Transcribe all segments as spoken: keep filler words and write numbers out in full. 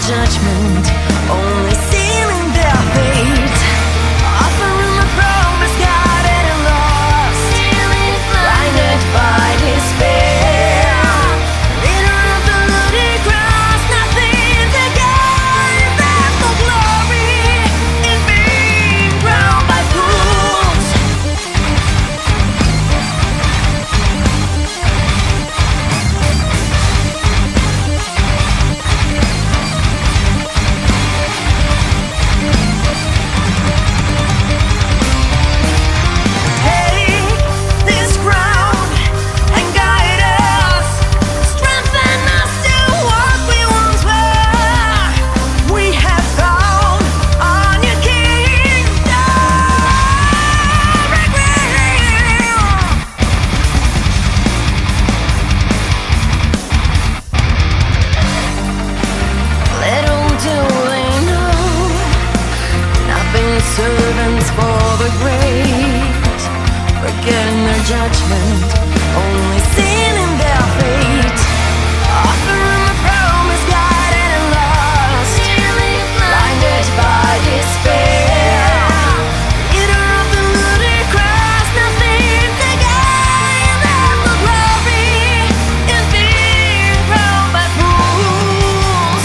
judgment, only sealing their fate, offering the promise God and lost, blinded by despair, leader of the ludicrous, nothing to gain. There's no glory in being crowned by fools. Servants for the great, forgetting their judgment, only sealing their fate, offering the promise God and lost, blinded by despair, leader of the ludicrous, nothing to gain. There's no glory in being crowned by fools.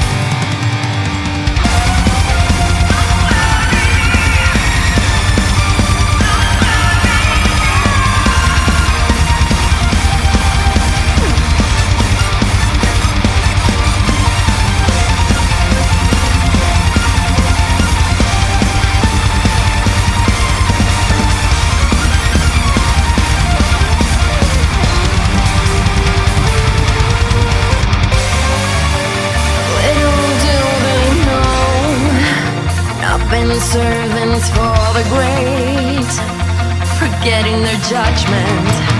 Been servants for the great, forgetting their judgment.